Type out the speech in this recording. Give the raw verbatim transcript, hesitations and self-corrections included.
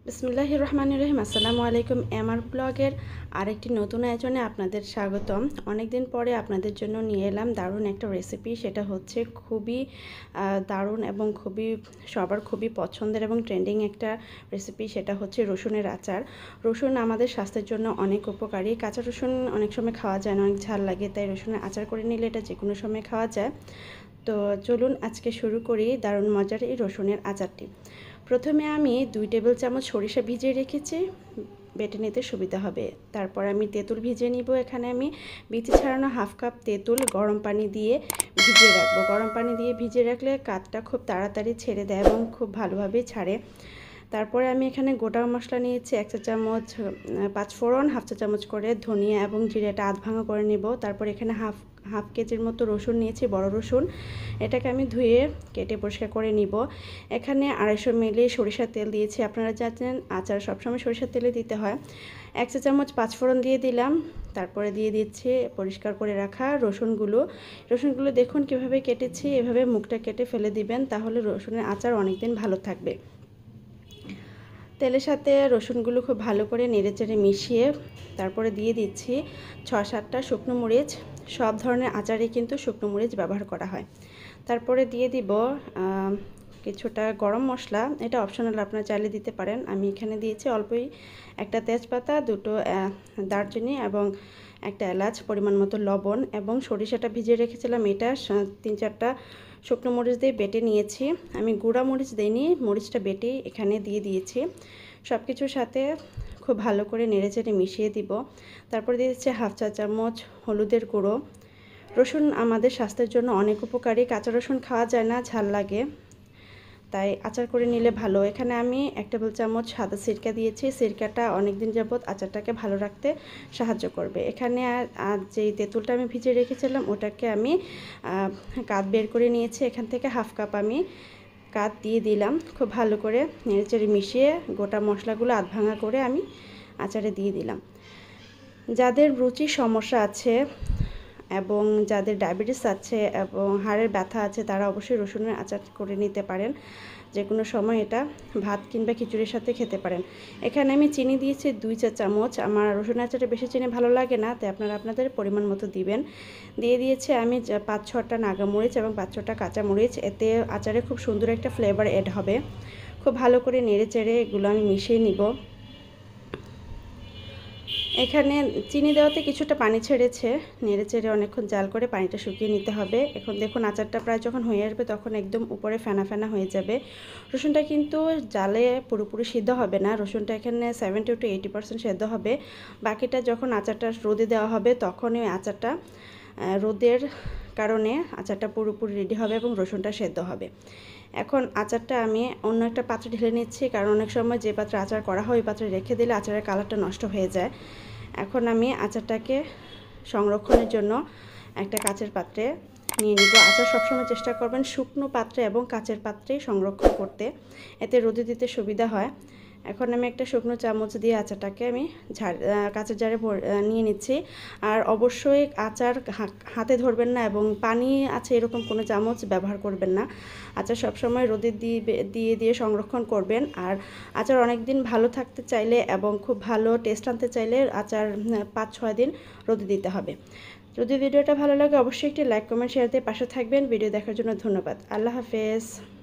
বিসমিল্লাহির রহমানির রহিম। আসসালামু আলাইকুম। এমআর ব্লগের আরেকটি নতুন আয়োজনে আপনাদের স্বাগতম। অনেকদিন পরে আপনাদের জন্য নিয়ে এলাম দারুণ একটা রেসিপি। সেটা হচ্ছে খুবই দারুণ এবং খুবই সবার খুবই পছন্দের এবং ট্রেন্ডিং একটা রেসিপি। সেটা হচ্ছে রসুনের আচার। রসুন আমাদের স্বাস্থ্যের জন্য অনেক উপকারী। কাঁচা রসুন অনেক সময় খাওয়া যায় না, অনেক ঝাল লাগে, তাই রসুনের আচার করে নিলে এটা যে কোনো সময় খাওয়া যায়। তো চলুন আজকে শুরু করি দারুণ মজার এই রসুনের আচারটি। প্রথমে আমি দুই টেবিল চামচ সরিষা ভিজিয়ে রেখেছি, বেটে নিতে সুবিধা হবে। তারপর আমি তেঁতুল ভিজিয়ে নিব। এখানে আমি বিচি ছাড়ানো হাফ কাপ তেঁতুল গরম পানি দিয়ে ভিজিয়ে রাখবো। গরম পানি দিয়ে ভিজিয়ে রাখলে কাঠটা খুব তাড়াতাড়ি ছেড়ে দেয় এবং খুব ভালোভাবেই ছাড়ে। তারপরে আমি এখানে গোটা মশলা নিয়েছি এক চা চামচ পাঁচফোড়ন, হাফ চা চামচ করে ধনিয়া এবং জিরাটা আধ ভাঙা করে নিব। তারপর এখানে হাফ হাফ কেজির মতো রসুন নিয়েছি, বড় রসুন। এটাকে আমি ধুয়ে কেটে পরিষ্কার করে নিব। এখানে আড়াইশো মিলি সরিষার তেল দিয়েছি। আপনারা জানেন আচার সবসময় সরিষার তেলে দিতে হয়। এক চা চামচ পাঁচফোড়ন দিয়ে দিলাম। তারপরে দিয়ে দিচ্ছি পরিষ্কার করে রাখা রসুনগুলো। রসুনগুলো দেখুন কীভাবে কেটেছি, এভাবে মুখটা কেটে ফেলে দিবেন, তাহলে রসুনের আচার অনেক দিন ভালো থাকবে। তেলের সাথে রসুনগুলো খুব ভালো করে নেড়েচেড়ে মিশিয়ে তারপরে দিয়ে দিচ্ছি ছয় সাতটা শুকনো মরিচ। সব ধরনের আচারে কিন্তু শুকনো মরিচ ব্যবহার করা হয়। তারপরে দিয়ে দিব কিছুটা গরম মশলা, এটা অপশনাল, আপনারা চাইলে দিতে পারেন। আমি এখানে দিয়েছি অল্পই, একটা তেজপাতা, দুটো দারচিনি এবং একটা এলাচ, পরিমাণ মতো লবণ এবং সরিষাটা ভিজিয়ে রেখেছিলাম এটা তিন চারটা শুকনো মরিচ দিয়ে বেটে নিয়েছি। আমি গুঁড়া মরিচ দিইনি, মরিচটা বেটে এখানে দিয়ে দিয়েছি। সব কিছুর সাথে খুব ভালো করে নেড়েচেড়ে মিশিয়ে দিব। তারপরে দিয়ে দিচ্ছি হাফ চা চামচ হলুদের গুঁড়ো। রসুন আমাদের স্বাস্থ্যের জন্য অনেক উপকারী। কাঁচা রসুন খাওয়া যায় না, ঝাল লাগে, তাই আচার করে নিলে ভালো। এখানে আমি এক টেবিল চামচ সাদা সিরকা দিয়েছি। সিরকাটা অনেক দিন যাবত আচারটাকে ভালো রাখতে সাহায্য করবে। এখানে আর যেই তেঁতুলটা আমি ভিজিয়ে রেখেছিলাম ওটাকে আমি কাঠ বের করে নিয়েছি। এখান থেকে হাফ কাপ আমি কাঠ দিয়ে দিলাম। খুব ভালো করে নেড়েচেড়ে মিশিয়ে গোটা মশলাগুলো আধ ভাঙা করে আমি আচারে দিয়ে দিলাম। যাদের রুচির সমস্যা আছে এবং যাদের ডায়াবেটিস আছে এবং হাড়ের ব্যথা আছে তারা অবশ্যই রসুনের আচার করে নিতে পারেন। যে কোনো সময় এটা ভাত কিংবা খিচুড়ির সাথে খেতে পারেন। এখানে আমি চিনি দিয়েছি দুই চা চামচ। আমার রসুনের আচারে বেশি চিনি ভালো লাগে না, তাই আপনারা আপনাদের পরিমাণ মতো দিবেন। দিয়ে দিয়েছি আমি পাঁচ ছটা নাগামরিচ এবং পাঁচ ছটা কাঁচামরিচ। এতে আচারে খুব সুন্দর একটা ফ্লেভার এড হবে। খুব ভালো করে নেড়ে চেড়ে এগুলো আমি মিশিয়ে নিব। এখানে চিনি দেওয়াতে কিছুটা পানি ছেড়েছে, নেড়ে চেড়ে অনেকক্ষণ জাল করে পানিটা শুকিয়ে নিতে হবে। এখন দেখুন আচারটা প্রায় যখন হয়ে আসবে তখন একদম উপরে ফেনা ফেনা হয়ে যাবে। রসুনটা কিন্তু জালে পুরোপুরি সিদ্ধ হবে না, রসুনটা এখানে সেভেন্টি টু এইটি পার্সেন্ট সেদ্ধ হবে। বাকিটা যখন আচারটা রোদে দেওয়া হবে তখন ওই আচারটা রোদের কারণে আচারটা পুরোপুরি রেডি হবে এবং রসুনটা সেদ্ধ হবে। এখন আচারটা আমি অন্য একটা পাত্রে ঢেলে নিচ্ছি, কারণ অনেক সময় যে পাত্রে আচার করা হয় ওই পাত্রে রেখে দিলে আচারের কালারটা নষ্ট হয়ে যায়। এখন আমি আচারটাকে সংরক্ষণের জন্য একটা কাচের পাত্রে নিয়ে নিব। আচার সবসময় চেষ্টা করবেন শুকনো পাত্রে এবং কাচের পাত্রে সংরক্ষণ করতে, এতে রোদে দিতে সুবিধা হয়। এখন আমি একটা শুকনো চামচ দিয়ে আচারটাকে আমি ঝাড় কাঁচের জারে নিয়ে নিচ্ছি। আর অবশ্যই আচার হাতে ধরবেন না এবং পানি আছে এরকম কোনো চামচ ব্যবহার করবেন না। আচার সবসময় রোদে দিয়ে দিয়ে দিয়ে সংরক্ষণ করবেন। আর আচার অনেক দিন ভালো থাকতে চাইলে এবং খুব ভালো টেস্ট আনতে চাইলে আচার পাঁচ ছয় দিন রোদে দিতে হবে। যদি ভিডিওটা ভালো লাগে অবশ্যই একটি লাইক কমেন্ট শেয়ার দিয়ে পাশে থাকবেন। ভিডিও দেখার জন্য ধন্যবাদ। আল্লাহ হাফেজ।